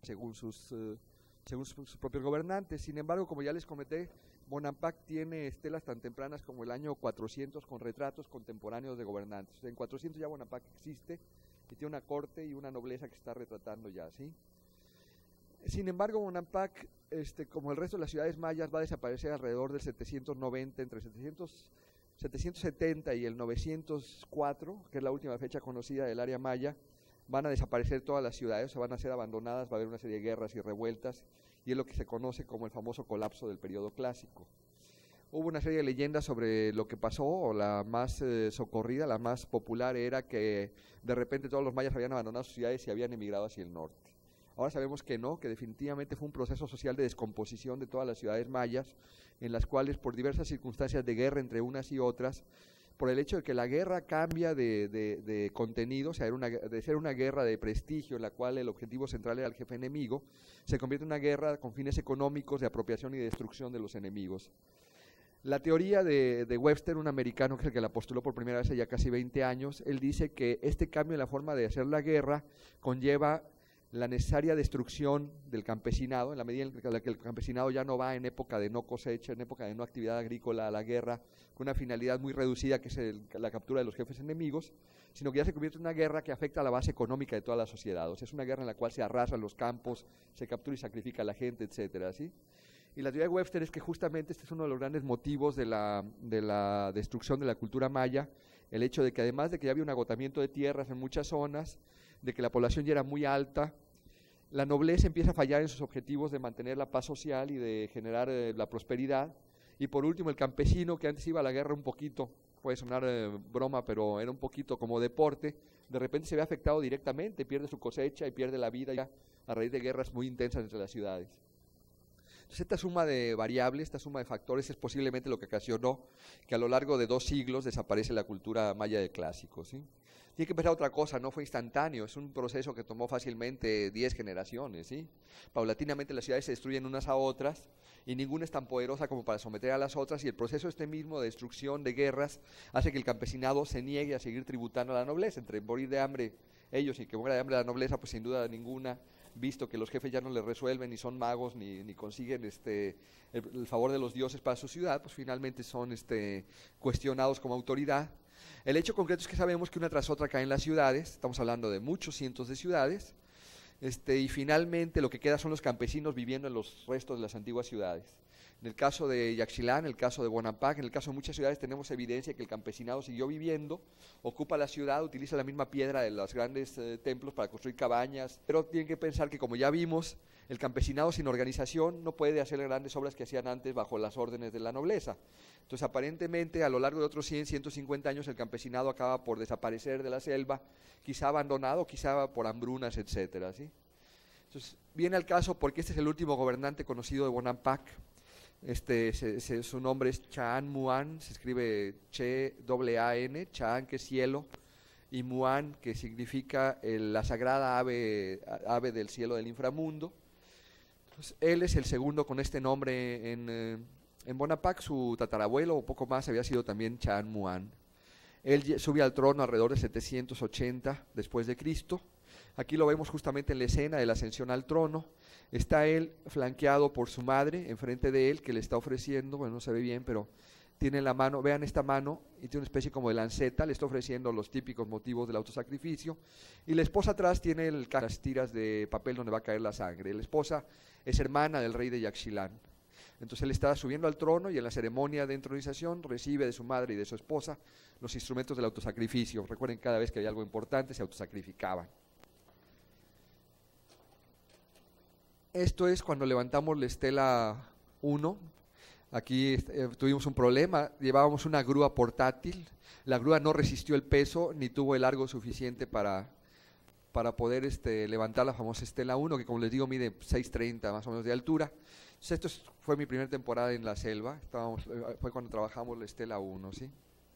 según sus propios gobernantes. Sin embargo, como ya les comenté, Bonampak tiene estelas tan tempranas como el año 400 con retratos contemporáneos de gobernantes. O sea, en 400 ya Bonampak existe y tiene una corte y una nobleza que se está retratando ya, ¿sí? Sin embargo, Bonampak, como el resto de las ciudades mayas, va a desaparecer alrededor del 790, entre 770 y el 904, que es la última fecha conocida del área maya. Van a desaparecer todas las ciudades, se van a ser abandonadas, va a haber una serie de guerras y revueltas, y es lo que se conoce como el famoso colapso del periodo clásico. Hubo una serie de leyendas sobre lo que pasó, o la más socorrida, la más popular, era que de repente todos los mayas habían abandonado sus ciudades y habían emigrado hacia el norte. Ahora sabemos que no, que definitivamente fue un proceso social de descomposición de todas las ciudades mayas, en las cuales por diversas circunstancias de guerra entre unas y otras, por el hecho de que la guerra cambia de contenido, o sea, de ser una guerra de prestigio, en la cual el objetivo central era el jefe enemigo, se convierte en una guerra con fines económicos de apropiación y de destrucción de los enemigos. La teoría de Webster, un americano que es el que la postuló por primera vez hace ya casi 20 años, él dice que este cambio en la forma de hacer la guerra conlleva la necesaria destrucción del campesinado, en la medida en la que el campesinado ya no va en época de no cosecha, en época de no actividad agrícola a la guerra, con una finalidad muy reducida que es la captura de los jefes enemigos, sino que ya se convierte en una guerra que afecta a la base económica de toda la sociedad. O sea, es una guerra en la cual se arrasan los campos, se captura y sacrifica a la gente, etcétera, ¿sí? Y la teoría de Webster es que justamente este es uno de los grandes motivos de la destrucción de la cultura maya, el hecho de que además de que ya había un agotamiento de tierras en muchas zonas, de que la población ya era muy alta, la nobleza empieza a fallar en sus objetivos de mantener la paz social y de generar la prosperidad, y por último el campesino, que antes iba a la guerra un poquito, puede sonar broma, pero era un poquito como deporte, de repente se ve afectado directamente, pierde su cosecha y pierde la vida ya a raíz de guerras muy intensas entre las ciudades. Entonces esta suma de variables, esta suma de factores es posiblemente lo que ocasionó que a lo largo de 2 siglos desaparece la cultura maya del clásico, ¿sí? Tiene que pensar otra cosa, no fue instantáneo, es un proceso que tomó fácilmente 10 generaciones, ¿sí? Paulatinamente las ciudades se destruyen unas a otras y ninguna es tan poderosa como para someter a las otras, y el proceso mismo de destrucción, de guerras, hace que el campesinado se niegue a seguir tributando a la nobleza. Entre morir de hambre ellos y que muera de hambre la nobleza, pues sin duda ninguna, visto que los jefes ya no les resuelven, ni son magos, ni consiguen el favor de los dioses para su ciudad, pues finalmente son cuestionados como autoridad. El hecho concreto es que sabemos que una tras otra caen las ciudades, estamos hablando de muchos cientos de ciudades, y finalmente lo que queda son los campesinos viviendo en los restos de las antiguas ciudades. En el caso de Yaxchilán, en el caso de Bonampak, en el caso de muchas ciudades tenemos evidencia que el campesinado siguió viviendo, ocupa la ciudad, utiliza la misma piedra de los grandes templos para construir cabañas, pero tienen que pensar que, como ya vimos, el campesinado sin organización no puede hacer las grandes obras que hacían antes bajo las órdenes de la nobleza. Entonces, aparentemente, a lo largo de otros 100, 150 años, el campesinado acaba por desaparecer de la selva, quizá abandonado, quizá por hambrunas, etcétera, ¿sí? Entonces, viene al caso porque este es el último gobernante conocido de Bonampak. Su nombre es Cha'an Mu'an, se escribe Che-A-N, Cha'an, que es cielo, y Mu'an, que significa la sagrada ave del cielo del inframundo. Entonces, él es el segundo con este nombre en Bonampak. Su tatarabuelo o poco más había sido también Cha'an Mu'an. Él sube al trono alrededor de 780 después de Cristo. Aquí lo vemos justamente en la escena de la ascensión al trono. Está él flanqueado por su madre enfrente de él, que le está ofreciendo, bueno, no se ve bien, pero tiene en la mano, vean esta mano, y tiene una especie como de lanceta, le está ofreciendo los típicos motivos del autosacrificio, y la esposa atrás tiene las tiras de papel donde va a caer la sangre. La esposa es hermana del rey de Yaxchilán. Entonces él está subiendo al trono y en la ceremonia de entronización recibe de su madre y de su esposa los instrumentos del autosacrificio. Recuerden, cada vez que había algo importante se autosacrificaban. Esto es cuando levantamos la estela 1. Aquí tuvimos un problema, llevábamos una grúa portátil, la grúa no resistió el peso ni tuvo el largo suficiente para poder levantar la famosa estela 1, que como les digo mide 6.30 más o menos de altura. Entonces fue mi primera temporada en la selva, fue cuando trabajamos la estela 1, ¿sí?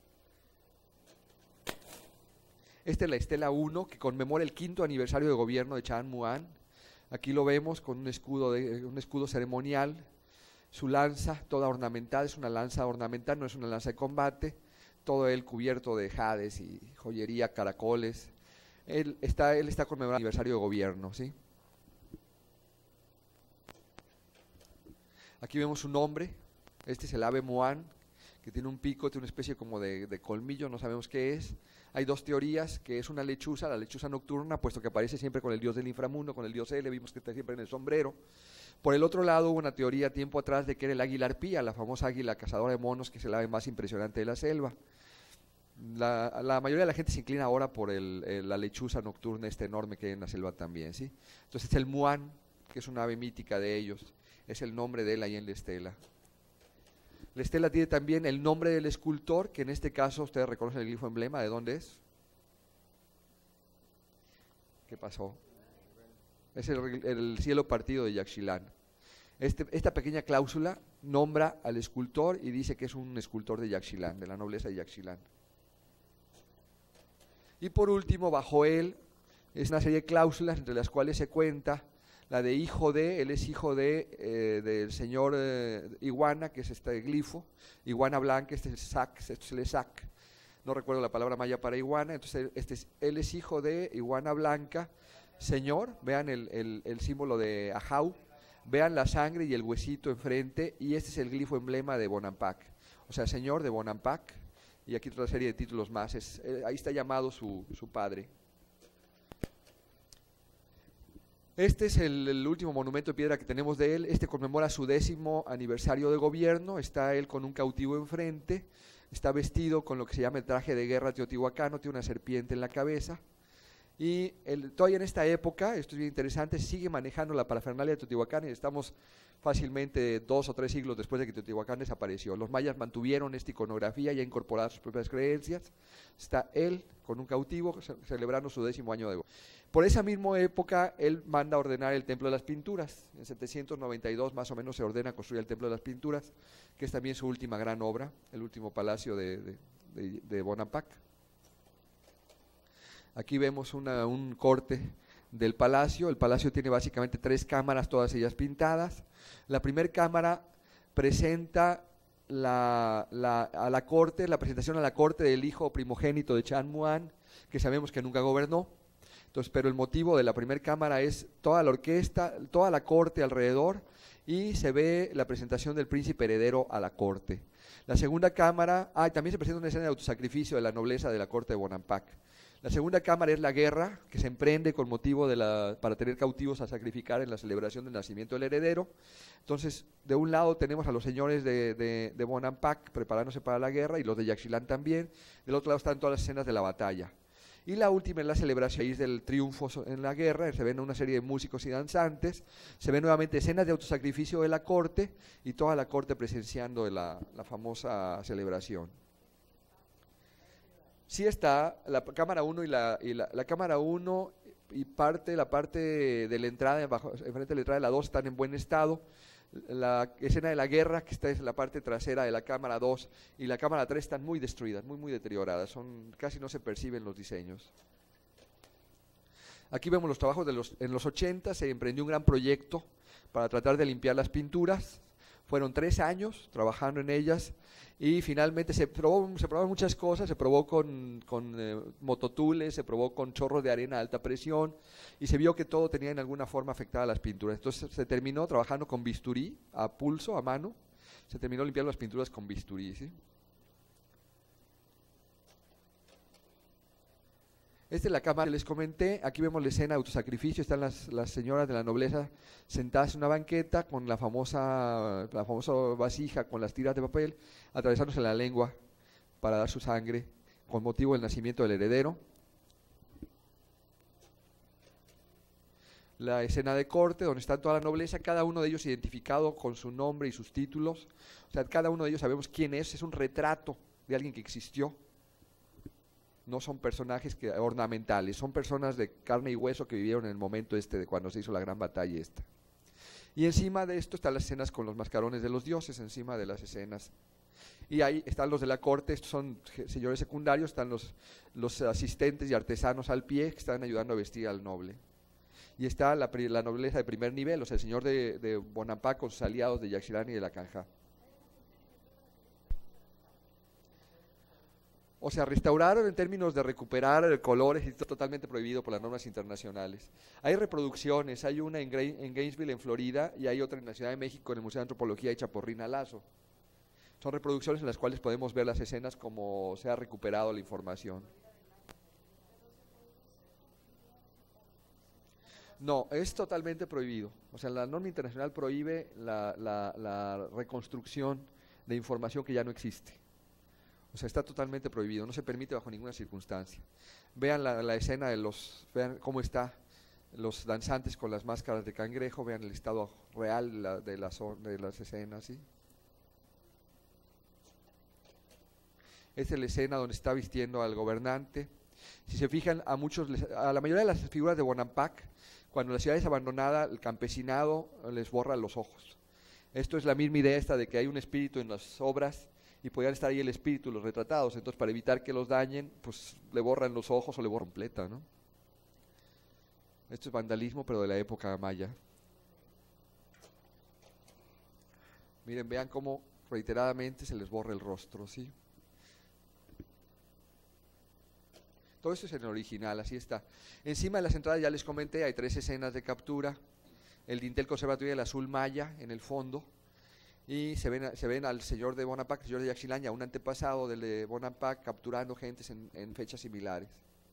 Esta es la estela 1 que conmemora el 5º aniversario de gobierno de Cha'an Mu'an. Aquí lo vemos con un escudo ceremonial, su lanza toda ornamentada, es una lanza ornamental, no es una lanza de combate, todo él cubierto de jades y joyería, caracoles. Él está conmemorando el aniversario de gobierno, ¿sí? Aquí vemos un hombre, este es el ave Moán, que tiene un pico, tiene una especie como de colmillo, no sabemos qué es. Hay dos teorías, que es una lechuza, la lechuza nocturna, puesto que aparece siempre con el dios del inframundo, con el dios L, vimos que está siempre en el sombrero. Por el otro lado hubo una teoría tiempo atrás de que era el águila arpía, la famosa águila cazadora de monos, que es el ave más impresionante de la selva. La mayoría de la gente se inclina ahora por la lechuza nocturna, este enorme que hay en la selva también, ¿sí? Entonces el muán, que es una ave mítica de ellos, es el nombre de él ahí en la estela. La estela tiene también el nombre del escultor, que en este caso ustedes reconocen el glifo emblema, ¿de dónde es? ¿Qué pasó? Es el cielo partido de Yaxchilán. Esta pequeña cláusula nombra al escultor y dice que es un escultor de Yaxchilán, de la nobleza de Yaxchilán. Y por último, bajo él, es una serie de cláusulas entre las cuales se cuenta la de hijo de, él es hijo del señor Iguana, que es este glifo, Iguana blanca, este es el sac, no recuerdo la palabra maya para iguana, entonces él es hijo de Iguana blanca, señor, vean el símbolo de Ajau, vean la sangre y el huesito enfrente, y este es el glifo emblema de Bonampak, o sea, señor de Bonampak, y aquí otra serie de títulos más, ahí está llamado su padre. Este es el último monumento de piedra que tenemos de él. Este conmemora su 10º aniversario de gobierno. Está él con un cautivo enfrente. Está vestido con lo que se llama el traje de guerra teotihuacano. Tiene una serpiente en la cabeza. Y todavía en esta época, esto es bien interesante, sigue manejando la parafernalia de Teotihuacán y estamos fácilmente 2 o 3 siglos después de que Teotihuacán desapareció. Los mayas mantuvieron esta iconografía ya incorporada a sus propias creencias. Está él con un cautivo celebrando su 10º año de gobierno. Por esa misma época, él manda a ordenar el Templo de las Pinturas. En 792 más o menos se ordena construir el Templo de las Pinturas, que es también su última gran obra, el último palacio de Bonampak. Aquí vemos un corte del palacio. El palacio tiene básicamente 3 cámaras, todas ellas pintadas. La primera cámara presenta a la corte, la presentación a la corte del hijo primogénito de Chan Muán, que sabemos que nunca gobernó. Entonces, pero el motivo de la primera cámara es toda la orquesta, toda la corte alrededor, y se ve la presentación del príncipe heredero a la corte. La segunda cámara, también se presenta una escena de autosacrificio de la nobleza de la corte de Bonampak. La segunda cámara es la guerra, que se emprende con motivo para tener cautivos a sacrificar en la celebración del nacimiento del heredero. Entonces, de un lado tenemos a los señores de Bonampak preparándose para la guerra, y los de Yaxchilán también. Del otro lado están todas las escenas de la batalla. Y la última es la celebración del triunfo en la guerra. Se ven una serie de músicos y danzantes, se ven nuevamente escenas de autosacrificio de la corte y toda la corte presenciando la famosa celebración. Sí está la cámara 1 y la cámara 1 y la parte de la entrada, enfrente de la entrada de la 2 están en buen estado. La escena de la guerra, que esta es la parte trasera de la cámara 2, y la cámara 3 están muy destruidas, muy deterioradas, casi no se perciben los diseños. Aquí vemos los trabajos en los 80, se emprendió un gran proyecto para tratar de limpiar las pinturas. Fueron 3 años trabajando en ellas y finalmente se probaron muchas cosas. Se probó con mototules, se probó con chorros de arena a alta presión y se vio que todo tenía en alguna forma afectada a las pinturas. Entonces se terminó trabajando con bisturí, a pulso, a mano. Se terminó limpiando las pinturas con bisturí, ¿sí? Esta es la cámara que les comenté. Aquí vemos la escena de autosacrificio. Están las señoras de la nobleza sentadas en una banqueta con la famosa vasija con las tiras de papel, atravesándose la lengua para dar su sangre con motivo del nacimiento del heredero. La escena de corte, donde está toda la nobleza, cada uno de ellos identificado con su nombre y sus títulos. O sea, cada uno de ellos sabemos quién es un retrato de alguien que existió. No son personajes ornamentales, son personas de carne y hueso que vivieron en el momento de cuando se hizo la gran batalla esta. Y encima de esto están las escenas con los mascarones de los dioses, encima de las escenas. Y ahí están los de la corte, estos son señores secundarios, están los asistentes y artesanos al pie que están ayudando a vestir al noble. Y está la nobleza de primer nivel, o sea, el señor de Bonampak con sus aliados de Yaxchilán y de la Canja. O sea, restauraron en términos de recuperar colores y está totalmente prohibido por las normas internacionales. Hay reproducciones, hay una en Gainesville, en Florida, y hay otra en la Ciudad de México, en el Museo de Antropología hecha por Rina Lazo. Son reproducciones en las cuales podemos ver las escenas como se ha recuperado la información. No, es totalmente prohibido. O sea, la norma internacional prohíbe la reconstrucción de información que ya no existe. O sea, está totalmente prohibido, no se permite bajo ninguna circunstancia. Vean la escena de vean cómo está los danzantes con las máscaras de cangrejo, vean el estado real de las escenas, ¿sí? Esta es la escena donde está vistiendo al gobernante. Si se fijan, a la mayoría de las figuras de Bonampak, cuando la ciudad es abandonada, el campesinado les borra los ojos. Esto es la misma idea esta de que hay un espíritu en las obras y podrían estar ahí el espíritu, los retratados. Entonces, para evitar que los dañen, pues le borran los ojos o le borran completa, ¿no? Esto es vandalismo, pero de la época maya. Miren, vean cómo reiteradamente se les borra el rostro, ¿sí? Todo esto es en el original, así está. Encima de las entradas ya les comenté, hay 3 escenas de captura. El dintel conserva todavía el azul maya en el fondo. Y se ven al señor de Bonampak, el señor de Yaxchilandia, un antepasado del de Bonampak, capturando gentes en fechas similares.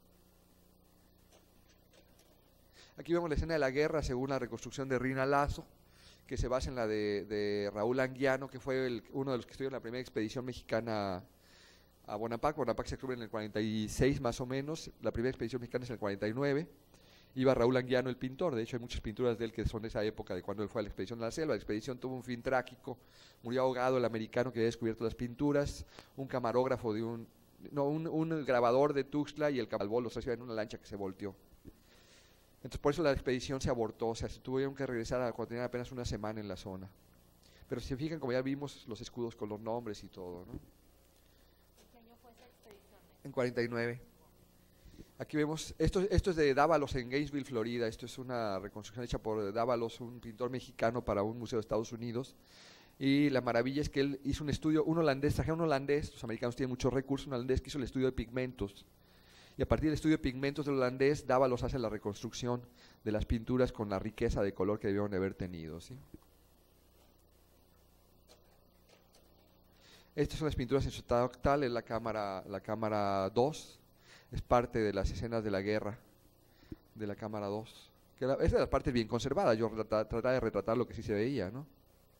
Aquí vemos la escena de la guerra según la reconstrucción de Rina Lazo, que se basa en la de Raúl Anguiano, que fue uno de los que estuvo en la primera expedición mexicana a Bonampak. Bonampak se descubre en el 46 más o menos, la primera expedición mexicana es en el 49. Iba Raúl Anguiano, el pintor. De hecho hay muchas pinturas de él que son de esa época, de cuando él fue a la expedición de la selva. La expedición tuvo un fin trágico, murió ahogado el americano que había descubierto las pinturas, un camarógrafo de un grabador de Tuxtla y el cabalbol los recibió en una lancha que se volteó. Entonces por eso la expedición se abortó, o sea, se tuvieron que regresar cuando tenían apenas una semana en la zona. Pero si se fijan, como ya vimos, los escudos con los nombres y todo, ¿no? ¿Qué año fue esa expedición? En 49. Aquí vemos, esto es de Dávalos en Gainesville, Florida. Esto es una reconstrucción hecha por Dávalos, un pintor mexicano para un museo de Estados Unidos. Y la maravilla es que él hizo un estudio, trajeron un holandés, los americanos tienen muchos recursos, un holandés que hizo el estudio de pigmentos. Y a partir del estudio de pigmentos del holandés, Dávalos hace la reconstrucción de las pinturas con la riqueza de color que debieron de haber tenido, ¿sí? Estas son las pinturas en su estado actual, es la cámara 2, es parte de las escenas de la guerra de la cámara 2. Esa es la parte bien conservada, yo trataba de retratar lo que sí se veía, ¿no?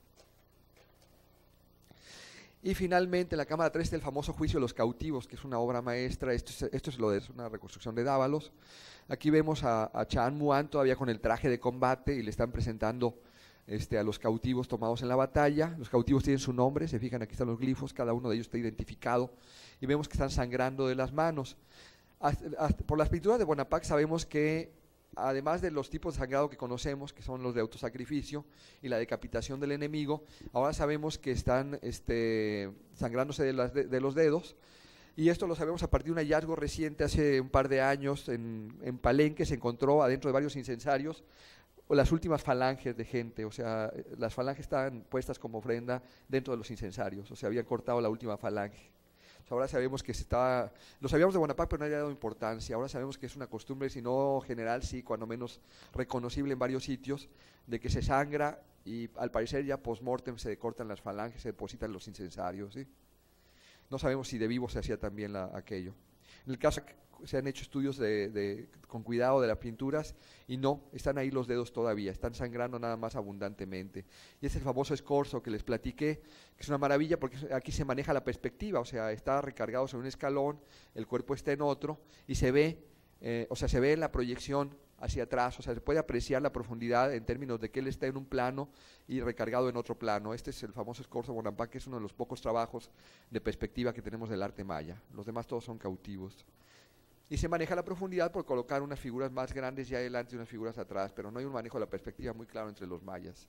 Y finalmente la cámara 3 del famoso Juicio de los Cautivos, que es una obra maestra. Esto es una reconstrucción de Dávalos. Aquí vemos a Chan Muan todavía con el traje de combate y le están presentando a los cautivos tomados en la batalla. Los cautivos tienen su nombre, se fijan, aquí están los glifos, cada uno de ellos está identificado y vemos que están sangrando de las manos. Por las pinturas de Bonampak sabemos que además de los tipos de sangrado que conocemos, que son los de autosacrificio y la decapitación del enemigo, ahora sabemos que están sangrándose de los dedos, y esto lo sabemos a partir de un hallazgo reciente hace un par de años en Palenque. Se encontró adentro de varios incensarios las últimas falanges de gente, o sea, las falanges estaban puestas como ofrenda dentro de los incensarios, o sea, habían cortado la última falange. Ahora sabemos que lo sabíamos de Bonampak, pero no había dado importancia. Ahora sabemos que es una costumbre, si no general, sí, cuando menos reconocible en varios sitios, de que se sangra y al parecer ya post-mortem se cortan las falanges, se depositan en los incensarios, ¿sí? No sabemos si de vivo se hacía también aquello. En el caso se han hecho estudios con cuidado de las pinturas y no, están ahí los dedos todavía, están sangrando nada más abundantemente. Y es el famoso escorzo que les platiqué, que es una maravilla porque aquí se maneja la perspectiva, o sea, está recargado sobre un escalón, el cuerpo está en otro y se ve en la proyección hacia atrás, o sea, se puede apreciar la profundidad en términos de que él está en un plano y recargado en otro plano. Este es el famoso escorzo Bonampak, que es uno de los pocos trabajos de perspectiva que tenemos del arte maya. Los demás todos son cautivos. Y se maneja la profundidad por colocar unas figuras más grandes ya adelante y unas figuras atrás, pero no hay un manejo de la perspectiva muy claro entre los mayas.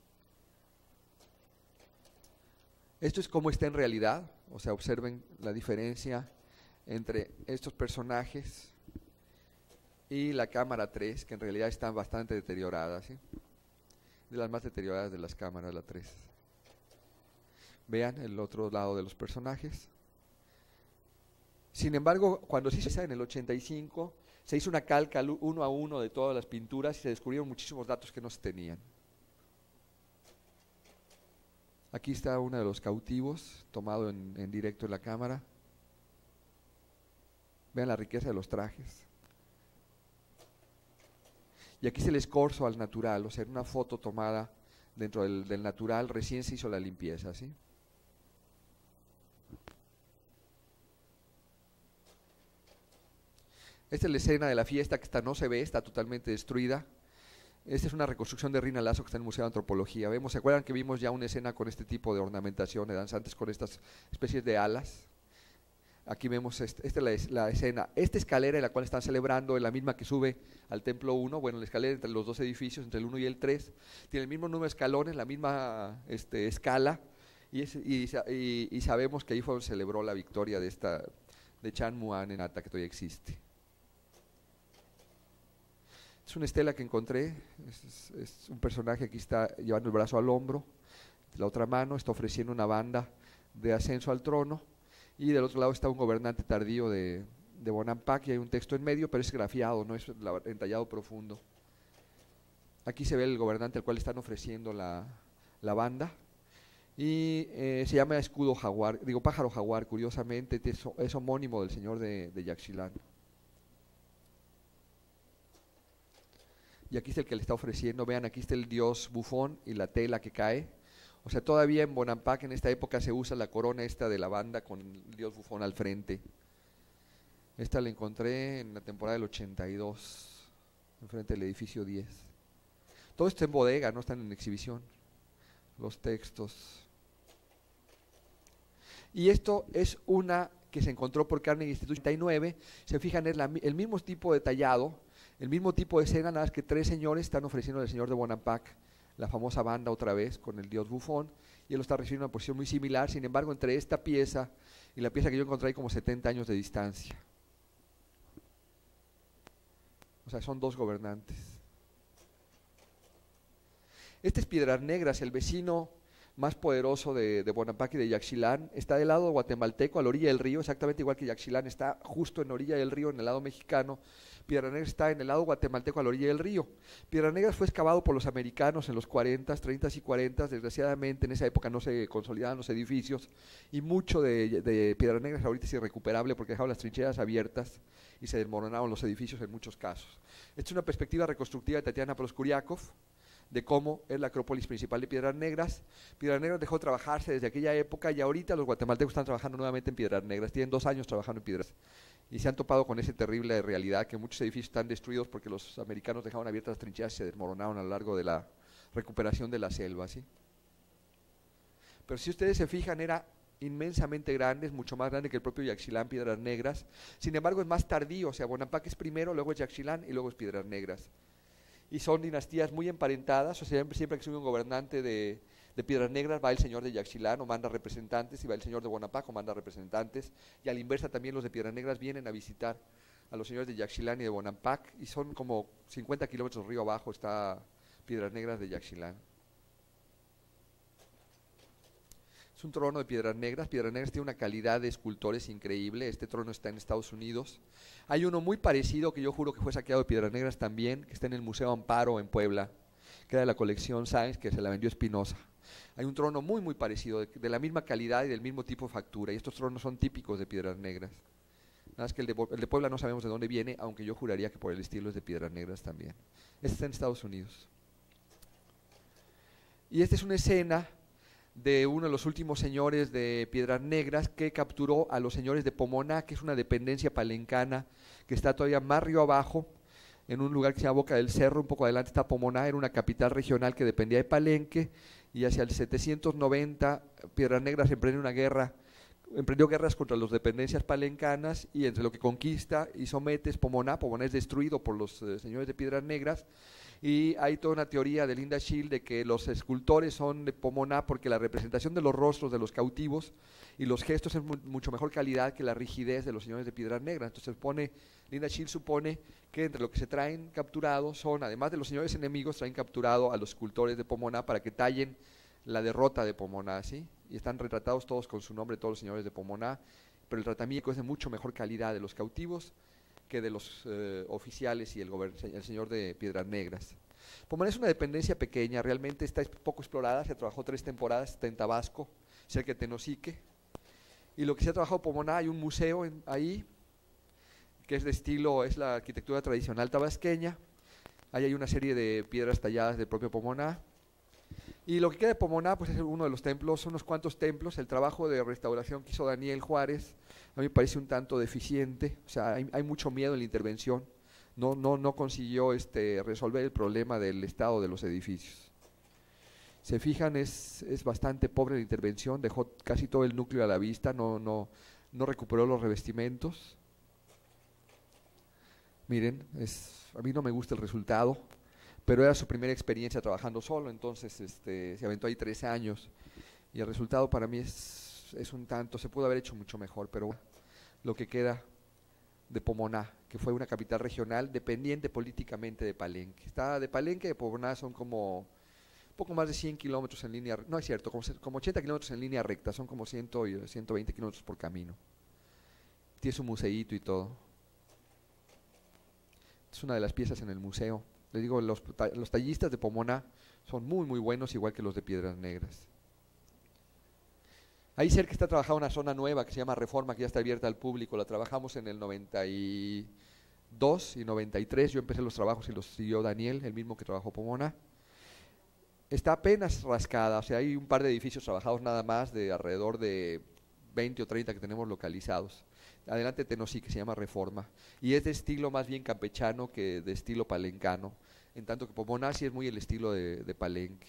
Esto es cómo está en realidad, o sea, observen la diferencia entre estos personajes y la cámara 3, que en realidad están bastante deterioradas, ¿sí? De las más deterioradas de las cámaras, la 3. Vean el otro lado de los personajes. Sin embargo, cuando se hizo en el 85, se hizo una calca 1 a 1 de todas las pinturas y se descubrieron muchísimos datos que no se tenían. Aquí está uno de los cautivos, tomado en directo en la cámara. Vean la riqueza de los trajes. Y aquí se les corso al natural, o sea, en una foto tomada dentro del natural, recién se hizo la limpieza, ¿sí? Esta es la escena de la fiesta, que esta no se ve, está totalmente destruida. Esta es una reconstrucción de Rina Lazo que está en el Museo de Antropología. ¿Se acuerdan que vimos ya una escena con este tipo de ornamentación de danzantes con estas especies de alas? Aquí vemos, esta es la escena. Esta escalera en la cual están celebrando es la misma que sube al Templo 1, bueno, la escalera entre los dos edificios, entre el 1 y el 3, tiene el mismo número de escalones, la misma escala, y sabemos que ahí fue donde se celebró la victoria de Chan Muan en Ata, que todavía existe. Es una estela que encontré, es un personaje que aquí está llevando el brazo al hombro, la otra mano está ofreciendo una banda de ascenso al trono, y del otro lado está un gobernante tardío de Bonampak, y hay un texto en medio, pero es grafiado, no es entallado profundo. Aquí se ve el gobernante al cual están ofreciendo la banda, y se llama escudo jaguar, pájaro jaguar, curiosamente, es homónimo del señor de Yaxchilán. Y aquí está el que le está ofreciendo, vean, aquí está el dios bufón y la tela que cae. O sea, todavía en Bonampak en esta época se usa la corona esta de la banda con el dios bufón al frente. Esta la encontré en la temporada del 82, enfrente del edificio 10. Todo esto en bodega, no están en exhibición, los textos. Y esto es una que se encontró por Carnegie Institution 89, se fijan, es el mismo tipo de tallado, el mismo tipo de escena, nada más que 3 señores están ofreciendo al señor de Bonampak la famosa banda otra vez con el dios bufón, y él lo está recibiendo en una posición muy similar. Sin embargo, entre esta pieza y la pieza que yo encontré hay como 70 años de distancia. O sea, son 2 gobernantes. Este es Piedras Negras, el vecino más poderoso de Bonampak y de Yaxchilán. Está del lado guatemalteco, a la orilla del río, exactamente igual que Yaxchilán está justo en la orilla del río, en el lado mexicano. Piedras Negras está en el lado guatemalteco, a la orilla del río. Piedras Negras fue excavado por los americanos en los 40s, 30s y 40s. Desgraciadamente en esa época no se consolidaban los edificios, y mucho de Piedras Negras ahorita es irrecuperable porque dejaron las trincheras abiertas y se desmoronaron los edificios en muchos casos. Esta es una perspectiva reconstructiva de Tatiana Proskuriakov, de cómo es la acrópolis principal de Piedras Negras. Piedras Negras dejó de trabajarse desde aquella época, y ahorita los guatemaltecos están trabajando nuevamente en Piedras Negras. Tienen 2 años trabajando en Piedras y se han topado con esa terrible realidad que muchos edificios están destruidos porque los americanos dejaron abiertas las trincheras y se desmoronaron a lo largo de la recuperación de la selva, ¿sí? Pero si ustedes se fijan, era inmensamente grande, es mucho más grande que el propio Yaxchilán, Piedras Negras. Sin embargo, es más tardío, o sea, Bonampak es primero, luego es Yaxchilán y luego es Piedras Negras. Y son dinastías muy emparentadas, o sea, siempre que sube un gobernante de Piedras Negras va el señor de Yaxchilán o manda representantes, y va el señor de Bonampak o manda representantes, y a la inversa también los de Piedras Negras vienen a visitar a los señores de Yaxchilán y de Bonampak, y son como 50 kilómetros río abajo está Piedras Negras de Yaxchilán. Es un trono de Piedras Negras. Piedras Negras tiene una calidad de escultores increíble. Este trono está en Estados Unidos. Hay uno muy parecido que yo juro que fue saqueado de Piedras Negras también, que está en el Museo Amparo en Puebla, que era de la colección Sáenz, que se la vendió Espinosa. Hay un trono muy muy parecido, de la misma calidad y del mismo tipo de factura, y estos tronos son típicos de Piedras Negras. Nada más que el de Puebla no sabemos de dónde viene, aunque yo juraría que por el estilo es de Piedras Negras también. Este está en Estados Unidos. Y esta es una escena de uno de los últimos señores de Piedras Negras que capturó a los señores de Pomona, que es una dependencia palencana que está todavía más río abajo, en un lugar que se llama Boca del Cerro. Un poco adelante está Pomona, era una capital regional que dependía de Palenque, y hacia el 790 Piedras Negras emprendió guerras contra las dependencias palencanas, y entre lo que conquista y somete es Pomona. Pomona es destruido por los señores de Piedras Negras, y hay toda una teoría de Linda Schill de que los escultores son de Pomona porque la representación de los rostros de los cautivos y los gestos es mucho mejor calidad que la rigidez de los señores de Piedras Negras. Entonces Linda Schill supone que entre lo que se traen capturados son, además de los señores enemigos, traen capturado a los escultores de Pomona para que tallen la derrota de Pomona, ¿sí? Y están retratados todos con su nombre, todos los señores de Pomona, pero el tratamiento es de mucho mejor calidad de los cautivos que de los oficiales y el señor de Piedras Negras. Pomaná es una dependencia pequeña, realmente está poco explorada, se trabajó 3 temporadas, está en Tabasco, cerca de Tenosique, y lo que se ha trabajado Pomaná, hay un museo ahí, que es de estilo, es la arquitectura tradicional tabasqueña, ahí hay una serie de piedras talladas del propio Pomaná, y lo que queda de Pomaná pues es uno de los templos, unos cuantos templos. El trabajo de restauración que hizo Daniel Juárez a mí me parece un tanto deficiente, o sea, hay mucho miedo en la intervención, no consiguió resolver el problema del estado de los edificios. Se fijan, es bastante pobre la intervención, dejó casi todo el núcleo a la vista, no recuperó los revestimentos. Miren, a mí no me gusta el resultado, pero era su primera experiencia trabajando solo, entonces se aventó ahí 3 años y el resultado para mí es un tanto, se pudo haber hecho mucho mejor, pero lo que queda de Pomaná, que fue una capital regional dependiente políticamente de Palenque. De Palenque y de Pomaná son como poco más de 100 kilómetros en línea, no es cierto, como 80 kilómetros en línea recta, son como 100 y 120 kilómetros por camino. Tiene su museíto y todo. Es una de las piezas en el museo. Les digo, los tallistas de Pomaná son muy muy buenos, igual que los de Piedras Negras. Ahí cerca está trabajando una zona nueva que se llama Reforma, que ya está abierta al público. La trabajamos en el 92 y 93. Yo empecé los trabajos y los siguió Daniel, el mismo que trabajó Pomaná. Está apenas rascada, o sea, hay un par de edificios trabajados nada más, de alrededor de 20 o 30 que tenemos localizados. Adelante Tenosique, que se llama Reforma, y es de estilo más bien campechano que de estilo palencano, en tanto que Pomaná sí es muy el estilo de Palenque.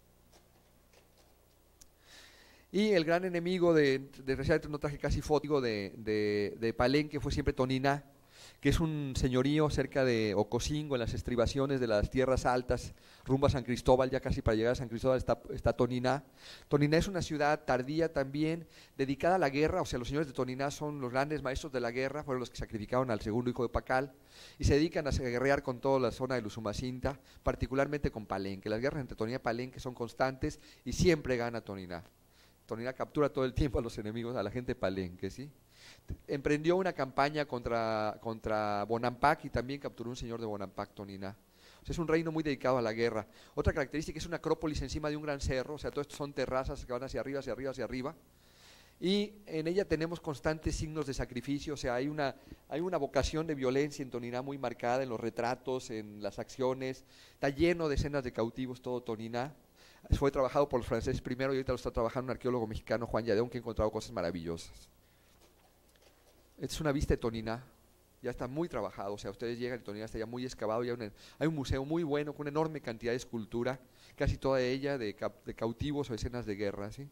Y el gran enemigo recientemente no traje casi foto de Palenque fue siempre Toniná, que es un señorío cerca de Ocosingo, en las estribaciones de las tierras altas, rumbo a San Cristóbal. Ya casi para llegar a San Cristóbal está Toniná. Toniná es una ciudad tardía también, dedicada a la guerra, o sea, los señores de Toniná son los grandes maestros de la guerra, fueron los que sacrificaron al segundo hijo de Pacal, y se dedican a guerrear con toda la zona de Usumacinta, particularmente con Palenque. Las guerras entre Toniná y Palenque son constantes y siempre gana Toniná. Toniná captura todo el tiempo a los enemigos, a la gente de Palenque, ¿sí? Emprendió una campaña contra Bonampak y también capturó un señor de Bonampak, Toniná. O sea, es un reino muy dedicado a la guerra. Otra característica es una acrópolis encima de un gran cerro, o sea, todo esto son terrazas que van hacia arriba, hacia arriba, hacia arriba. Y en ella tenemos constantes signos de sacrificio, o sea, hay una vocación de violencia en Toniná muy marcada en los retratos, en las acciones. Está lleno de escenas de cautivos todo Toniná. Fue trabajado por los franceses primero y ahorita lo está trabajando un arqueólogo mexicano, Juan Yadeón, que ha encontrado cosas maravillosas. Esta es una vista de Toniná, ya está muy trabajado, o sea, ustedes llegan y Toniná está ya muy excavado, ya hay un museo muy bueno con una enorme cantidad de escultura, casi toda ella de cautivos o escenas de guerra, ¿sí?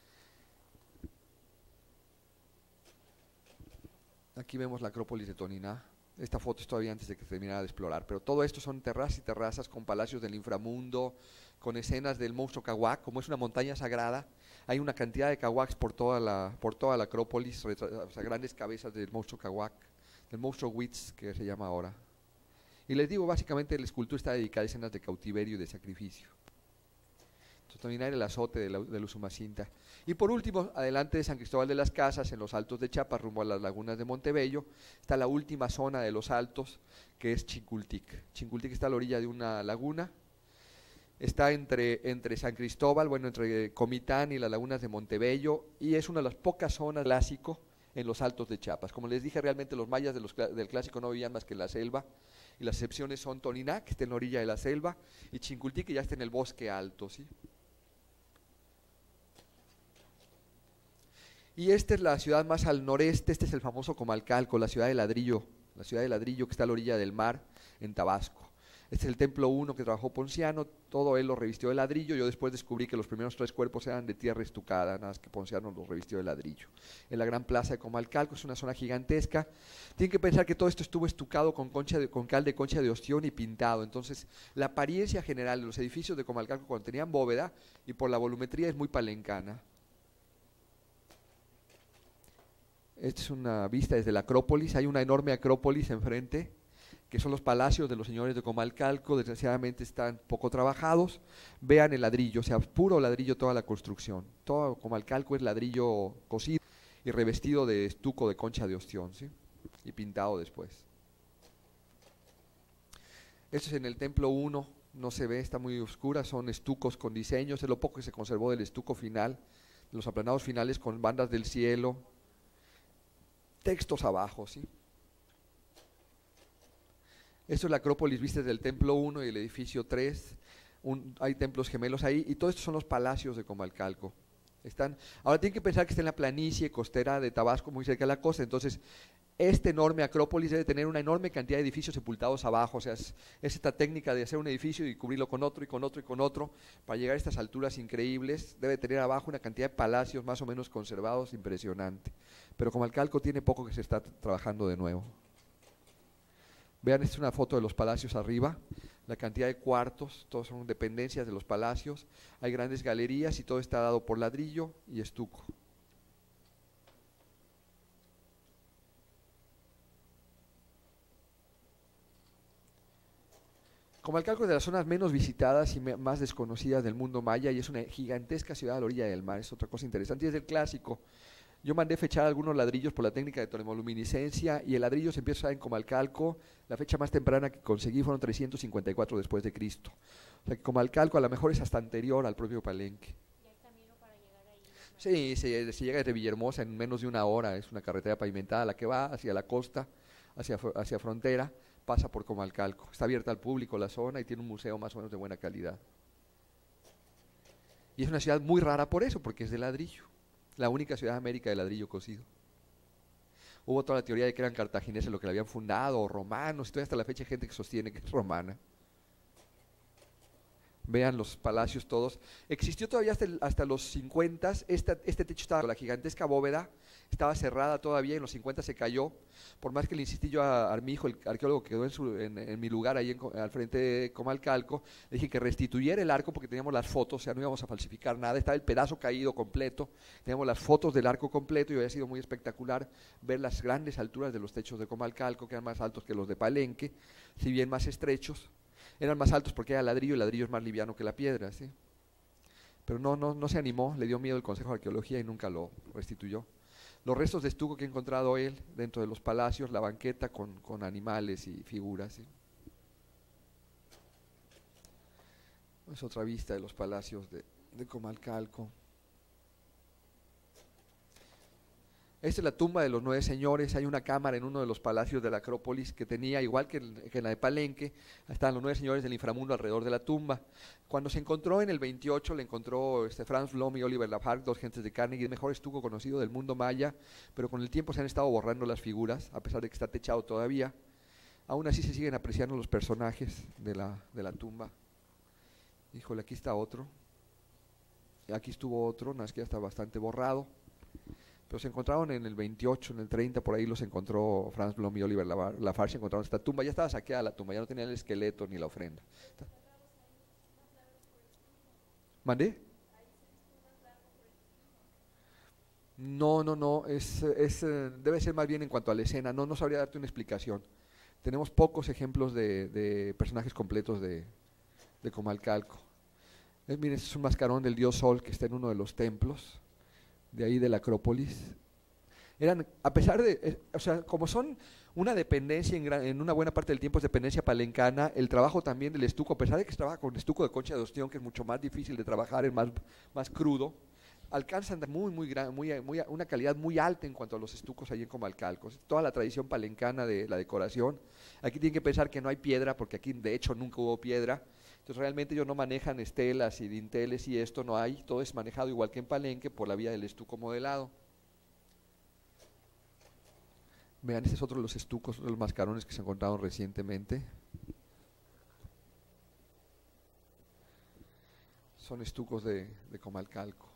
Aquí vemos la acrópolis de Toniná. Esta foto es todavía antes de que terminara de explorar, pero todo esto son terrazas y terrazas con palacios del inframundo, con escenas del monstruo Cahuac. Como es una montaña sagrada, hay una cantidad de Cahuacs por toda la acrópolis, o sea, grandes cabezas del monstruo Cahuac, del monstruo Huitz, que se llama ahora. Y les digo, básicamente la escultura está dedicada a escenas de cautiverio y de sacrificio. Entonces también hay el azote de Usumacinta. Y por último, adelante de San Cristóbal de las Casas, en los Altos de Chiapas, rumbo a las lagunas de Montebello, está la última zona de los Altos, que es Chincultic. Chincultic está a la orilla de una laguna, está entre San Cristóbal, bueno, entre Comitán y las lagunas de Montebello, y es una de las pocas zonas clásico en los Altos de Chiapas. Como les dije, realmente los mayas del clásico no vivían más que en la selva, y las excepciones son Toniná, que está en la orilla de la selva, y Chincultic, que ya está en el bosque alto, ¿sí? Y esta es la ciudad más al noreste, este es el famoso Comalcalco, la ciudad de ladrillo que está a la orilla del mar, en Tabasco. Este es el templo 1 que trabajó Ponciano, todo él lo revistió de ladrillo. Yo después descubrí que los primeros 3 cuerpos eran de tierra estucada, nada más que Ponciano los revistió de ladrillo. En la gran plaza de Comalcalco, es una zona gigantesca. Tienen que pensar que todo esto estuvo estucado con cal de concha de ostión y pintado. Entonces, la apariencia general de los edificios de Comalcalco cuando tenían bóveda y por la volumetría es muy palencana. Esta es una vista desde la Acrópolis, hay una enorme Acrópolis enfrente, que son los palacios de los señores de Comalcalco, desgraciadamente están poco trabajados. Vean el ladrillo, o sea, puro ladrillo toda la construcción, todo Comalcalco es ladrillo cocido, y revestido de estuco de concha de ostión, ¿sí? Y pintado después. Esto es en el templo 1, no se ve, está muy oscura, son estucos con diseños, es lo poco que se conservó del estuco final, de los aplanados finales con bandas del cielo, textos abajo, ¿sí? Esto es la Acrópolis vista desde el templo 1 y el edificio 3, hay templos gemelos ahí, y todo esto son los palacios de Comalcalco. Ahora tienen que pensar que está en la planicie costera de Tabasco, muy cerca de la costa, entonces este enorme Acrópolis debe tener una enorme cantidad de edificios sepultados abajo, o sea, es esta técnica de hacer un edificio y cubrirlo con otro y con otro y con otro, para llegar a estas alturas increíbles, debe tener abajo una cantidad de palacios más o menos conservados impresionante, pero Comalcalco tiene poco que se está trabajando de nuevo. Vean, esta es una foto de los palacios arriba, la cantidad de cuartos, todos son dependencias de los palacios, hay grandes galerías y todo está dado por ladrillo y estuco. Comalcalco es de las zonas menos visitadas y más desconocidas del mundo maya y es una gigantesca ciudad a la orilla del mar, es otra cosa interesante y es el clásico. Yo mandé fechar algunos ladrillos por la técnica de termoluminiscencia y el ladrillo se empieza a usar en Comalcalco. La fecha más temprana que conseguí fueron 354 después de Cristo. O sea que Comalcalco a lo mejor es hasta anterior al propio Palenque. ¿Y hay camino para llegar ahí? Sí, se llega desde Villahermosa en menos de una hora, es una carretera pavimentada la que va hacia la costa, hacia frontera, pasa por Comalcalco. Está abierta al público la zona y tiene un museo más o menos de buena calidad. Y es una ciudad muy rara por eso, porque es de ladrillo. La única ciudad de América de ladrillo cocido. Hubo toda la teoría de que eran cartagineses los que la habían fundado, o romanos, y todavía hasta la fecha hay gente que sostiene que es romana. Vean los palacios todos. Existió todavía hasta los 50, este techo estaba, la gigantesca bóveda, estaba cerrada todavía, en los 50 se cayó, por más que le insistí yo a Armijo, el arqueólogo que quedó en mi lugar ahí al frente de Comalcalco, le dije que restituyera el arco porque teníamos las fotos, o sea, no íbamos a falsificar nada, estaba el pedazo caído completo, teníamos las fotos del arco completo y había sido muy espectacular ver las grandes alturas de los techos de Comalcalco, que eran más altos que los de Palenque, si bien más estrechos. Eran más altos porque era ladrillo, y el ladrillo es más liviano que la piedra, ¿sí? Pero no se animó, le dio miedo el Consejo de Arqueología y nunca lo restituyó. Los restos de estuco que ha encontrado él dentro de los palacios, la banqueta con animales y figuras, ¿sí? Es otra vista de los palacios de Comalcalco. Esta es la tumba de los 9 señores, hay una cámara en uno de los palacios de la Acrópolis que tenía, igual que en la de Palenque, estaban los 9 señores del inframundo alrededor de la tumba. Cuando se encontró en el 28, le encontró Franz Blom y Oliver Lafargue, dos gentes de Carnegie, el mejor estuco conocido del mundo maya, pero con el tiempo se han estado borrando las figuras, a pesar de que está techado todavía. Aún así se siguen apreciando los personajes de la tumba. Híjole, aquí está otro, y aquí estuvo otro, nada más que ya está bastante borrado. Pero se encontraron en el 28, en el 30, por ahí los encontró Franz Blom y Oliver Lafargue, se encontraron esta tumba, ya estaba saqueada la tumba, ya no tenía el esqueleto ni la ofrenda. ¿Mandé? No, debe ser más bien en cuanto a la escena, no sabría darte una explicación. Tenemos pocos ejemplos de personajes completos de Comalcalco. Miren, este es un mascarón del dios Sol que está en uno de los templos de ahí de la Acrópolis. Eran, a pesar de, o sea, como son una dependencia en una buena parte del tiempo es dependencia palencana, el trabajo también del estuco, a pesar de que se trabaja con estuco de concha de ostión, que es mucho más difícil de trabajar, es más crudo, alcanzan una calidad muy alta en cuanto a los estucos ahí en Comalcalco. Toda la tradición palencana de la decoración. Aquí tienen que pensar que no hay piedra, porque aquí de hecho nunca hubo piedra. Entonces realmente ellos no manejan estelas y dinteles y esto no hay, todo es manejado igual que en Palenque por la vía del estuco modelado. Vean, este es otro de los estucos, de los mascarones que se encontraron recientemente. Son estucos de Comalcalco.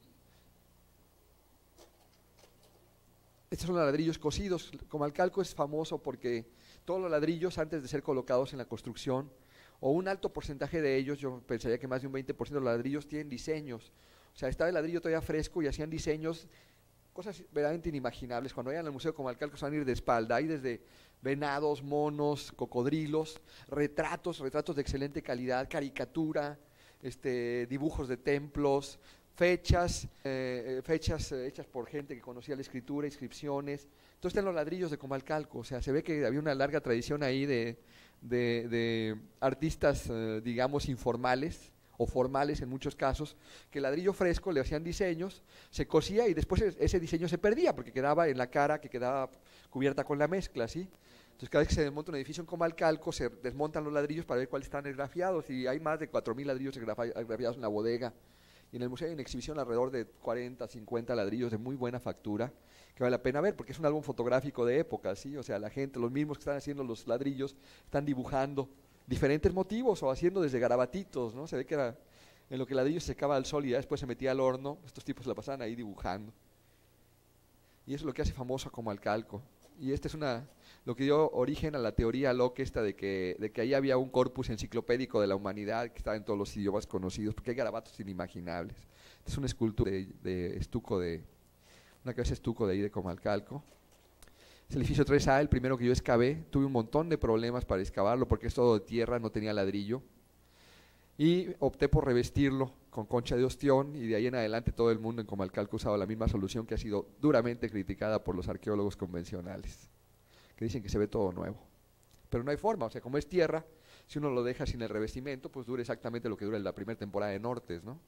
Estos son los ladrillos cocidos. Comalcalco es famoso porque todos los ladrillos, antes de ser colocados en la construcción, o un alto porcentaje de ellos, yo pensaría que más de un 20% de los ladrillos tienen diseños. O sea, estaba el ladrillo todavía fresco y hacían diseños, cosas verdaderamente inimaginables. Cuando vayan al Museo de Comalcalco se van a ir de espalda. Hay desde venados, monos, cocodrilos, retratos de excelente calidad, caricatura, dibujos de templos, fechas hechas por gente que conocía la escritura, inscripciones. Entonces están los ladrillos de Comalcalco, o sea, se ve que había una larga tradición ahí de artistas, digamos, informales o formales en muchos casos, que el ladrillo fresco le hacían diseños, se cosía y después ese diseño se perdía porque quedaba en la cara que quedaba cubierta con la mezcla, ¿sí? Entonces cada vez que se desmonta un edificio en Comalcalco se desmontan los ladrillos para ver cuáles están esgrafiados y hay más de 4.000 ladrillos esgrafiados en la bodega. Y en el museo hay una exhibición alrededor de 40, 50 ladrillos de muy buena factura que vale la pena ver porque es un álbum fotográfico de época, ¿sí? O sea, la gente, los mismos que están haciendo los ladrillos, están dibujando diferentes motivos o haciendo desde garabatitos, ¿no? Se ve que era en lo que el ladrillo se secaba al sol y ya después se metía al horno, estos tipos la pasaban ahí dibujando. Y eso es lo que hace famoso a Comalcalco. Y esta es lo que dio origen a la teoría loca esta de que ahí había un corpus enciclopédico de la humanidad que estaba en todos los idiomas conocidos, porque hay garabatos inimaginables. Esta es una escultura de estuco una cabeza de estuco de ahí de Comalcalco. Es el edificio 3A, el primero que yo excavé. Tuve un montón de problemas para excavarlo porque es todo de tierra, no tenía ladrillo. Y opté por revestirlo con concha de ostión y de ahí en adelante todo el mundo en Comalcalco usaba la misma solución que ha sido duramente criticada por los arqueólogos convencionales, que dicen que se ve todo nuevo. Pero no hay forma, o sea, como es tierra, si uno lo deja sin el revestimiento, pues dura exactamente lo que dura la primera temporada de Nortes, ¿no?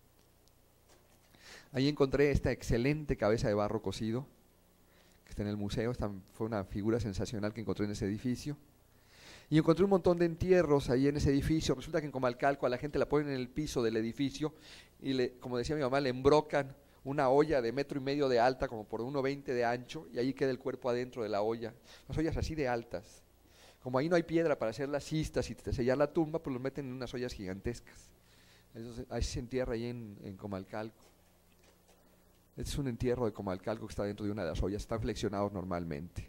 Ahí encontré esta excelente cabeza de barro cocido, que está en el museo. Fue una figura sensacional que encontré en ese edificio. Y encontré un montón de entierros ahí en ese edificio. Resulta que en Comalcalco a la gente la ponen en el piso del edificio y, como decía mi mamá, le embrocan una olla de 1,5 metros de alta, como por 1,20 de ancho, y ahí queda el cuerpo adentro de la olla. Las ollas así de altas. Como ahí no hay piedra para hacer las cistas y sellar la tumba, pues los meten en unas ollas gigantescas. Ahí se entierra ahí en Comalcalco. Este es un entierro de Comalcalco que está dentro de una de las ollas, están flexionados normalmente.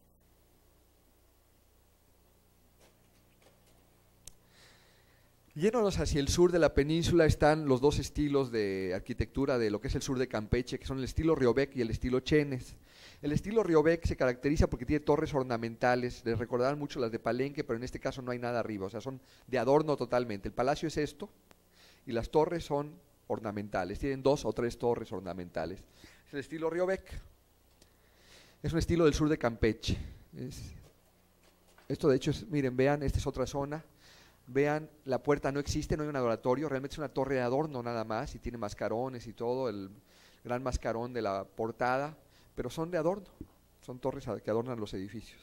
Yéndonos hacia el sur de la península están los dos estilos de arquitectura de lo que es el sur de Campeche, que son el estilo Riobec y el estilo Chenes. El estilo Riobec se caracteriza porque tiene torres ornamentales, les recordarán mucho las de Palenque, pero en este caso no hay nada arriba, o sea, son de adorno totalmente. El palacio es esto y las torres son ornamentales, tienen 2 o 3 torres ornamentales. Es el estilo Riobec, es un estilo del sur de Campeche. Esto de hecho miren, vean, esta es otra zona. Vean, la puerta no existe, no hay un adoratorio, realmente es una torre de adorno nada más, y tiene mascarones y todo, el gran mascarón de la portada, pero son de adorno, son torres que adornan los edificios.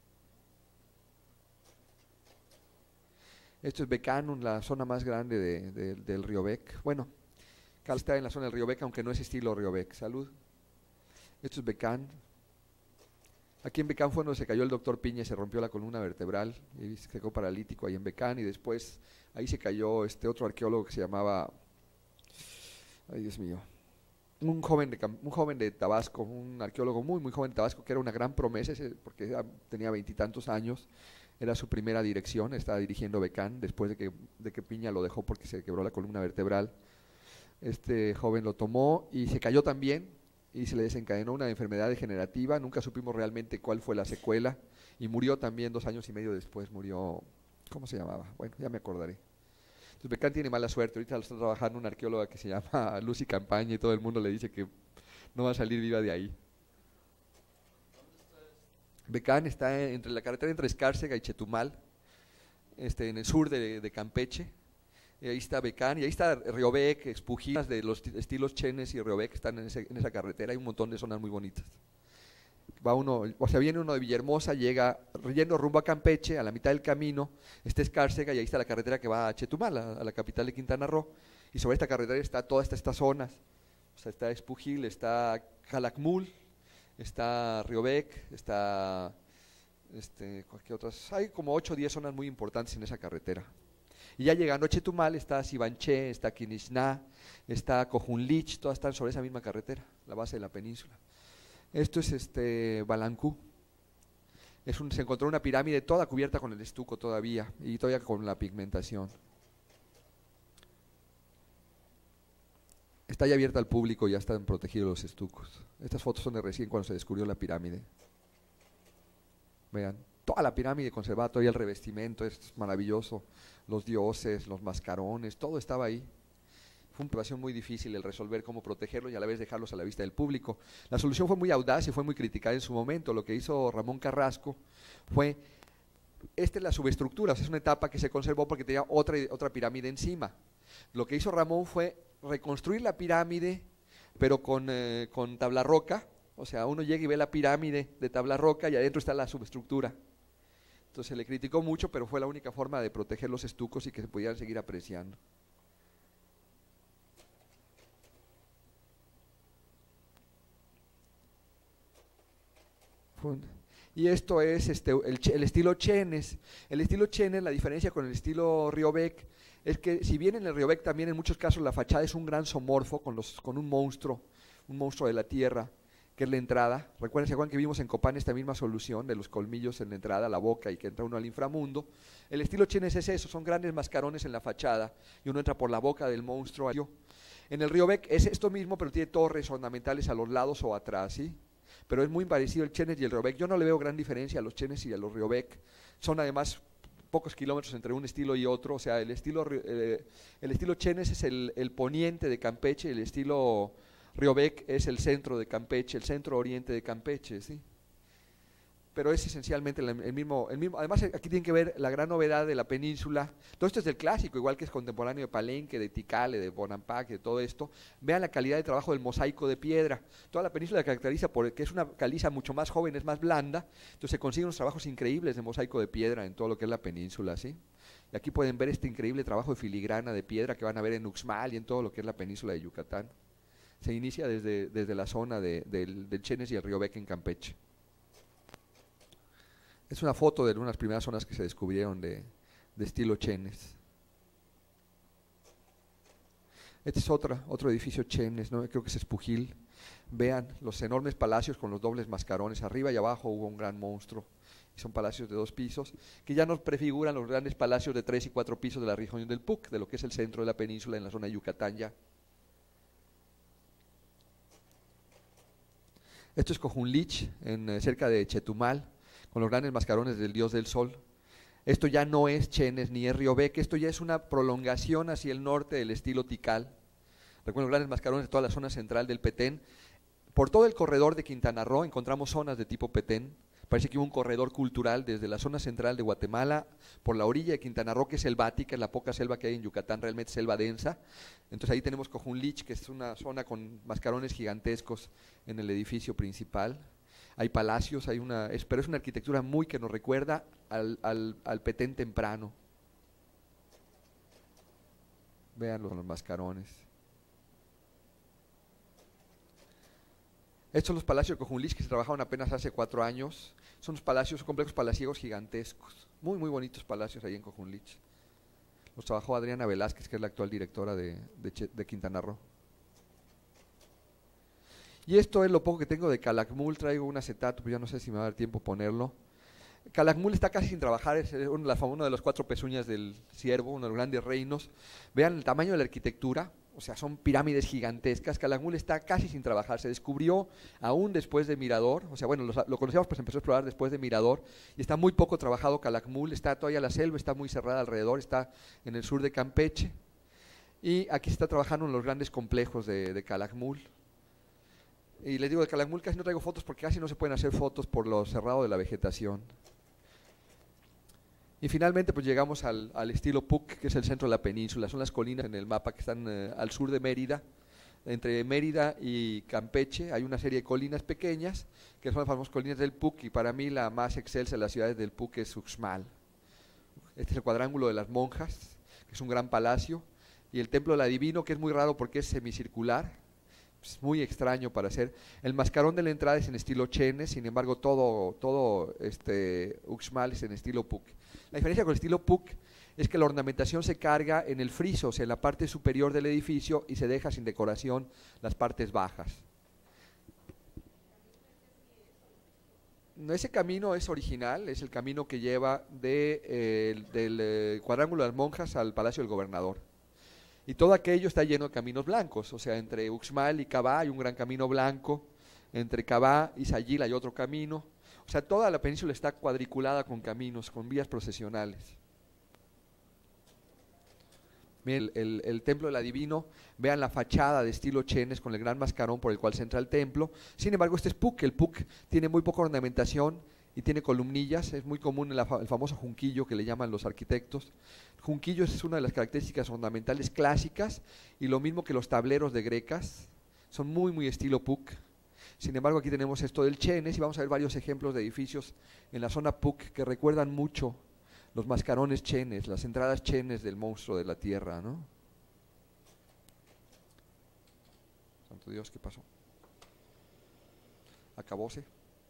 Esto es Becanum, la zona más grande del Riobec. Bueno, Cal está en la zona del Riobec, aunque no es estilo Riobec. Salud. Esto es Becán. Aquí en Becán fue donde se cayó el doctor Piña y se rompió la columna vertebral y se quedó paralítico ahí en Becán, y después ahí se cayó otro arqueólogo que se llamaba, ay Dios mío, un joven de Tabasco, un arqueólogo muy joven de Tabasco, que era una gran promesa porque tenía 20 y tantos años, era su primera dirección, estaba dirigiendo Becán después de que Piña lo dejó porque se quebró la columna vertebral. Este joven lo tomó y se cayó también, y se le desencadenó una enfermedad degenerativa, nunca supimos realmente cuál fue la secuela, y murió también 2 años y medio después, murió, ¿cómo se llamaba? Bueno, ya me acordaré. Entonces Becán tiene mala suerte, ahorita lo está trabajando una arqueóloga que se llama Lucy Campaña y todo el mundo le dice que no va a salir viva de ahí. Becán está entre la carretera entre Escárcega y Chetumal, en el sur de Campeche. Y ahí está Becán, y ahí está Riobec, Expujinas de los estilos Chenes y Riobec, están en esa carretera. Hay un montón de zonas muy bonitas. Viene uno de Villahermosa, llega yendo rumbo a Campeche, a la mitad del camino está Escárcega y ahí está la carretera que va a Chetumal, a la capital de Quintana Roo, y sobre esta carretera está todas estas zonas. O sea, está Expujil, está Calakmul, está Riobec, está cualquier otras, hay como 8 o 10 zonas muy importantes en esa carretera. Y ya llegando a Chetumal está Sibanché, está Quinixná, está Cojunlich, todas están sobre esa misma carretera, la base de la península. Esto es Balancú. Se encontró una pirámide toda cubierta con el estuco todavía, y todavía con la pigmentación. Está ya abierta al público, ya están protegidos los estucos. Estas fotos son de recién cuando se descubrió la pirámide. Vean, toda la pirámide conservada, todavía el revestimiento, es maravilloso. Los dioses, los mascarones, todo estaba ahí. Fue una situación muy difícil el resolver cómo protegerlos y a la vez dejarlos a la vista del público. La solución fue muy audaz y fue muy criticada en su momento. Lo que hizo Ramón Carrasco fue, esta es la subestructura, o sea, es una etapa que se conservó porque tenía otra pirámide encima. Lo que hizo Ramón fue reconstruir la pirámide, pero con tabla roca, o sea, uno llega y ve la pirámide de tabla roca y adentro está la subestructura. Entonces se le criticó mucho, pero fue la única forma de proteger los estucos y que se pudieran seguir apreciando. Y esto es el estilo Chenes. El estilo Chenes, la diferencia con el estilo Riobec, es que si bien en el Riobec también en muchos casos la fachada es un gran zoomorfo con un monstruo de la tierra, que es la entrada. Recuerden, ¿se acuerdan que vimos en Copán esta misma solución de los colmillos en la entrada, la boca y que entra uno al inframundo? El estilo Chenes es eso, son grandes mascarones en la fachada y uno entra por la boca del monstruo. En el Riobec es esto mismo, pero tiene torres ornamentales a los lados o atrás, ¿sí? Pero es muy parecido el Chenes y el Riobec. Yo no le veo gran diferencia a los Chenes y a los Riobec. Son además pocos kilómetros entre un estilo y otro. O sea, el estilo Chenes es el poniente de Campeche, el estilo Riobec es el centro de Campeche, el centro oriente de Campeche, ¿sí? Pero es esencialmente el mismo. Además, aquí tienen que ver la gran novedad de la península. Todo esto es del clásico, igual que es contemporáneo de Palenque, de Tikale, de Bonampak, de todo esto. Vean la calidad de trabajo del mosaico de piedra. Toda la península se caracteriza porque es una caliza mucho más joven, es más blanda. Entonces se consiguen unos trabajos increíbles de mosaico de piedra en todo lo que es la península, ¿sí? Y aquí pueden ver este increíble trabajo de filigrana de piedra que van a ver en Uxmal y en todo lo que es la península de Yucatán. Se inicia desde la zona del Chenes y el Riobec en Campeche. Es una foto de una de las primeras zonas que se descubrieron de estilo Chenes. Este es otro edificio Chenes, ¿no? Creo que es Espujil. Vean los enormes palacios con los dobles mascarones. Arriba y abajo hubo un gran monstruo. Y son palacios de 2 pisos, que ya nos prefiguran los grandes palacios de 3 y 4 pisos de la región del Puc, de lo que es el centro de la península en la zona de Yucatán ya. Esto es Cojunlich, cerca de Chetumal, con los grandes mascarones del dios del sol. Esto ya no es Chenes ni es Riobec, esto ya es una prolongación hacia el norte del estilo Tikal. Recuerden los grandes mascarones de toda la zona central del Petén. Por todo el corredor de Quintana Roo encontramos zonas de tipo Petén. Parece que hubo un corredor cultural desde la zona central de Guatemala, por la orilla de Quintana Roo, que es selvática, es la poca selva que hay en Yucatán, realmente selva densa. Entonces ahí tenemos Cojunlich, que es una zona con mascarones gigantescos en el edificio principal. Hay palacios, pero es una arquitectura muy que nos recuerda al Petén temprano. Vean los mascarones. Estos son los palacios de Cojunlich que se trabajaron apenas hace 4 años. Son complejos palaciegos gigantescos. Muy, muy bonitos palacios ahí en Cojunlich. Los trabajó Adriana Velázquez, que es la actual directora de Quintana Roo. Y esto es lo poco que tengo de Calakmul. Traigo un acetato, pero ya no sé si me va a dar tiempo ponerlo. Calakmul está casi sin trabajar, es uno de los 4 pezuñas del ciervo, uno de los grandes reinos. Vean el tamaño de la arquitectura, o sea, son pirámides gigantescas. Calakmul está casi sin trabajar, se descubrió aún después de Mirador, o sea, bueno, lo conocíamos, pues empezó a explorar después de Mirador, y está muy poco trabajado Calakmul, está todavía la selva, está muy cerrada alrededor, está en el sur de Campeche, y aquí se está trabajando en los grandes complejos de Calakmul. Y les digo, de Calakmul casi no traigo fotos porque casi no se pueden hacer fotos por lo cerrado de la vegetación. Y finalmente pues llegamos al estilo Puc, que es el centro de la península. Son las colinas en el mapa que están al sur de Mérida. Entre Mérida y Campeche hay una serie de colinas pequeñas, que son las famosas colinas del Puc, y para mí la más excelsa de las ciudades del Puc es Uxmal. Este es el cuadrángulo de las monjas, que es un gran palacio, y el templo del adivino, que es muy raro porque es semicircular. Es muy extraño para hacer. El mascarón de la entrada es en estilo Chenes, sin embargo todo Uxmal es en estilo Puc. La diferencia con el estilo Puc es que la ornamentación se carga en el friso, o sea, en la parte superior del edificio, y se deja sin decoración las partes bajas. Ese camino es original, es el camino que lleva del cuadrángulo de las monjas al Palacio del Gobernador. Y todo aquello está lleno de caminos blancos, o sea, entre Uxmal y Cabá hay un gran camino blanco, entre Cabá y Sayil hay otro camino, o sea, toda la península está cuadriculada con caminos, con vías procesionales. Miren, el templo del adivino, vean la fachada de estilo Chenes con el gran mascarón por el cual se entra el templo. Sin embargo, este es Puc. El Puc tiene muy poca ornamentación y tiene columnillas. Es muy común el famoso junquillo que le llaman los arquitectos. El junquillo es una de las características ornamentales clásicas, y lo mismo que los tableros de grecas, son muy, muy estilo Puc. Sin embargo, aquí tenemos esto del Chenes y vamos a ver varios ejemplos de edificios en la zona Puc que recuerdan mucho los mascarones Chenes, las entradas Chenes del monstruo de la tierra, ¿no? Santo Dios, ¿qué pasó? Acabóse.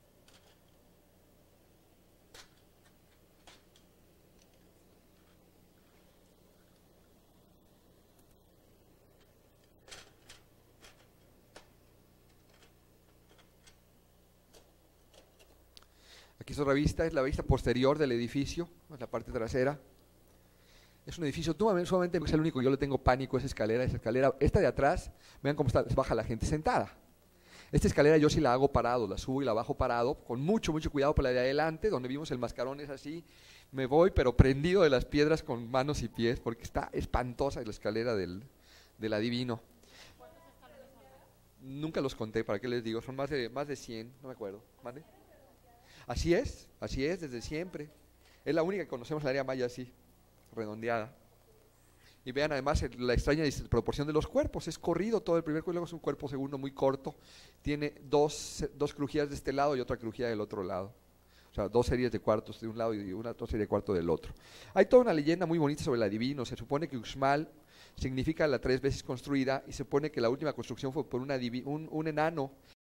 Aquí es otra vista, es la vista posterior del edificio, es la parte trasera. Es un edificio sumamente, es el único que yo le tengo pánico, esa escalera, esta de atrás, vean cómo baja la gente sentada. Esta escalera yo sí la hago parado, la subo y la bajo parado, con mucho, mucho cuidado. Por la de adelante, donde vimos el mascarón, es así, me voy, pero prendido de las piedras con manos y pies, porque está espantosa la escalera del adivino. Nunca los conté, ¿para qué les digo? Son más de 100, no me acuerdo. ¿Mande? Así es, desde siempre. Es la única que conocemos en el área maya así, redondeada. Y vean además la extraña proporción de los cuerpos. Es corrido todo el primer cuerpo, luego es un cuerpo segundo muy corto. Tiene dos crujías de este lado y otra crujía del otro lado. O sea, 2 series de cuartos de un lado y otra serie de cuartos del otro. Hay toda una leyenda muy bonita sobre el adivino. Se supone que Uxmal significa la 3 veces construida, y se supone que la última construcción fue por un enano